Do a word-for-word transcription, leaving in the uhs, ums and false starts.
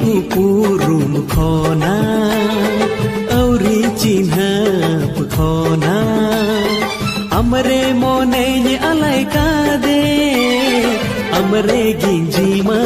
upurum khona auri cinhap khona amre mone ni alai kade amre ginji ma